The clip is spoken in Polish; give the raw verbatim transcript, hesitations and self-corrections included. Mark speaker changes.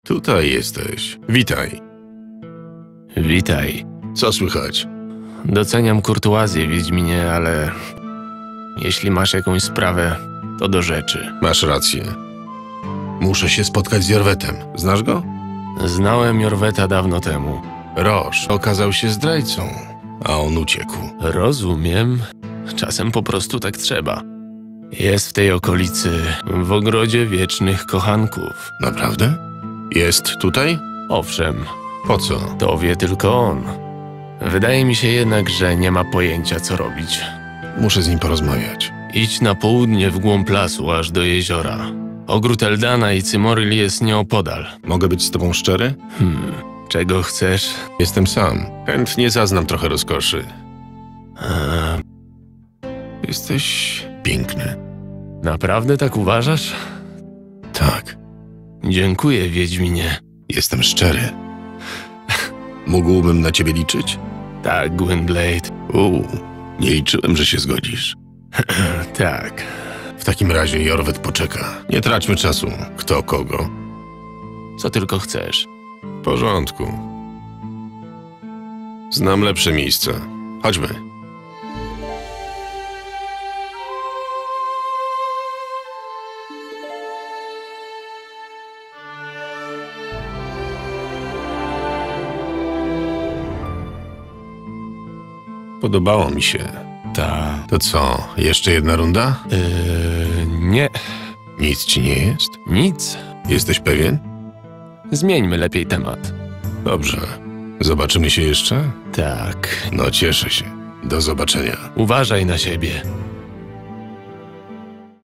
Speaker 1: Tutaj jesteś. Witaj.
Speaker 2: Witaj.
Speaker 1: Co słychać?
Speaker 2: Doceniam kurtuazję, Wiedźminie, ale jeśli masz jakąś sprawę, to do rzeczy.
Speaker 1: Masz rację. Muszę się spotkać z Jorwetem. Znasz go?
Speaker 2: Znałem Jorweta dawno temu.
Speaker 1: Roż okazał się zdrajcą, a on uciekł.
Speaker 2: Rozumiem. Czasem po prostu tak trzeba. Jest w tej okolicy, w ogrodzie wiecznych kochanków.
Speaker 1: Naprawdę? Jest tutaj?
Speaker 2: Owszem,
Speaker 1: Po co?
Speaker 2: to wie tylko on. Wydaje mi się jednak, że nie ma pojęcia, co robić.
Speaker 1: Muszę z nim porozmawiać.
Speaker 2: Idź na południe w głąb lasu, aż do jeziora. Ogród Eldana i Cymoril jest nieopodal.
Speaker 1: Mogę być z tobą szczery?
Speaker 2: Hmm, czego chcesz?
Speaker 1: Jestem sam. Chętnie zaznam trochę rozkoszy.
Speaker 2: Eee,
Speaker 1: Jesteś piękny.
Speaker 2: naprawdę tak uważasz?
Speaker 1: Tak,
Speaker 2: Dziękuję, Wiedźminie.
Speaker 1: jestem szczery. Mógłbym na ciebie liczyć?
Speaker 2: Tak, Gwynblade.
Speaker 1: Uuu, nie liczyłem, że się zgodzisz.
Speaker 2: Tak.
Speaker 1: W takim razie Jorwet poczeka. Nie traćmy czasu. Kto kogo?
Speaker 2: Co tylko chcesz.
Speaker 1: W porządku. Znam lepsze miejsca. Chodźmy. Podobało mi się.
Speaker 2: Ta...
Speaker 1: To co, jeszcze jedna runda?
Speaker 2: Yy, nie.
Speaker 1: Nic ci nie jest?
Speaker 2: Nic.
Speaker 1: Jesteś pewien?
Speaker 2: Zmieńmy lepiej temat.
Speaker 1: Dobrze. Zobaczymy się jeszcze?
Speaker 2: Tak.
Speaker 1: No cieszę się. Do zobaczenia.
Speaker 2: Uważaj na siebie.